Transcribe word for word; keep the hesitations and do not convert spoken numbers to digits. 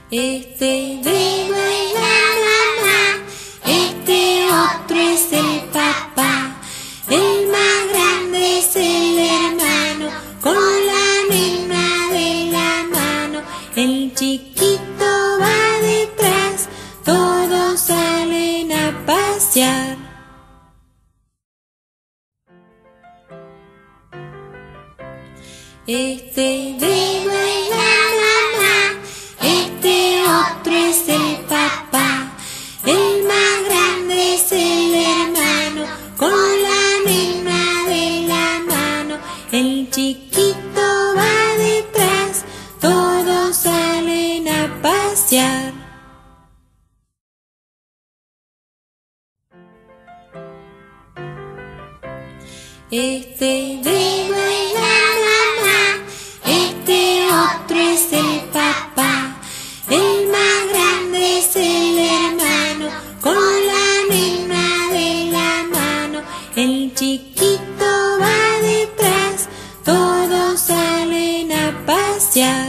Este dedo es la mamá, este otro es el papá, el más grande es el hermano, con la nena de la mano, el chiquito va detrás, todos salen a pasear. Este dedo es la mamá, este otro es el papá, el más grande es el hermano, con la nena de la mano, el chiquito va detrás, todos salen a pasear. Este dedo es la mamá, este otro es el papá, el más grande es el hermano, con la nena de la mano, el chiquito va detrás, todos salen a pasear.